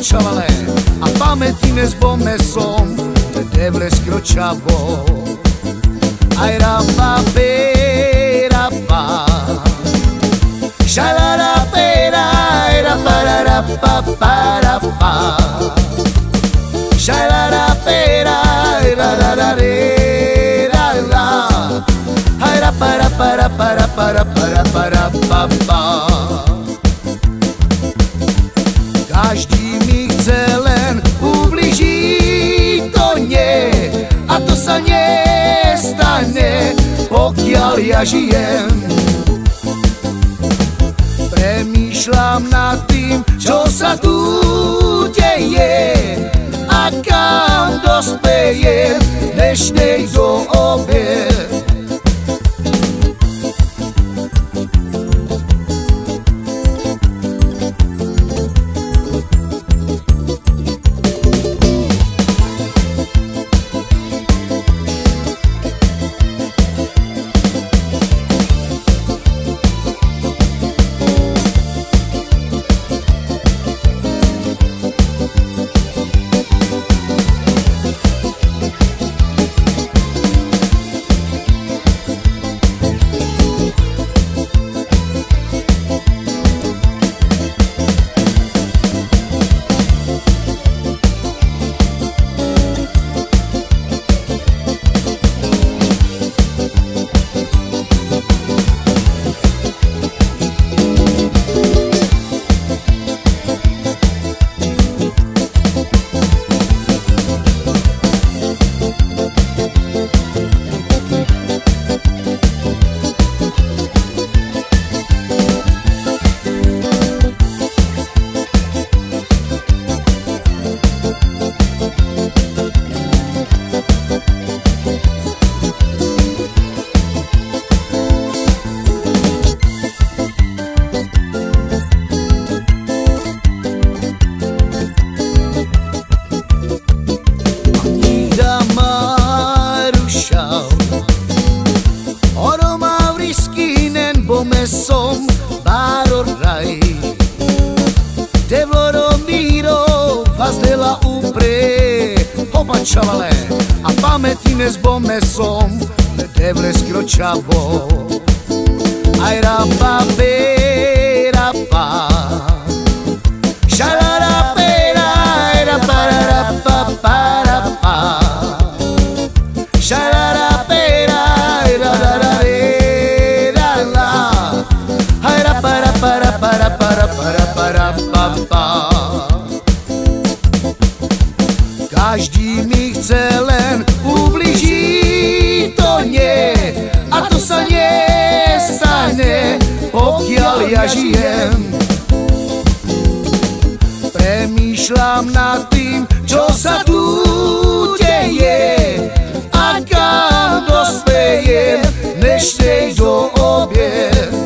čavale, a pamäti nezbome som, devle skročavo. Aj rapa, pera, pa, šalara, pera, rapa, rapa, para, pa, šalara, pera, rara, re, rara, aj rapa, rapa, rapa, rapa, rapa, rapa, rapa, pa. Každý mi chce len ubližiť, to nie, a to sa nestane, pokiaľ ja žijem. Premýšľam nad tým, čo sa tu deje a kam dospejem v dnešnej dobe. Som barorai Devloro miro vas de la upre Opa čavale, a pamäti nezbome som, devle skročavo. Aj rapa, pera, pa, šalara, pera, rapa, rapa, para, pa, šalara, pera, rara, každý mi chce len ubližiť, to nie, a to sa nestane, pokiaľ ja žijem. Premýšľam nad tým, čo sa tu deje a kam dospejem v dnešnej dobe.